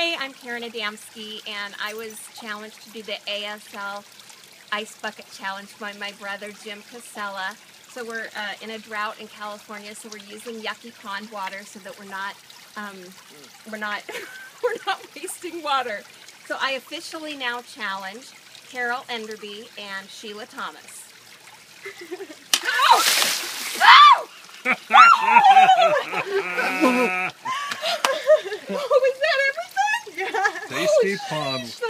Hi, I'm Adamski, and I was challenged to do the ASL Ice Bucket Challenge by my brother Jim Casella. So we're in a drought in California, so we're using yucky pond water so that we're not wasting water. So I officially now challenge Carole Enderby and Sheila Thomas. Oh, is that everything? Tasty pond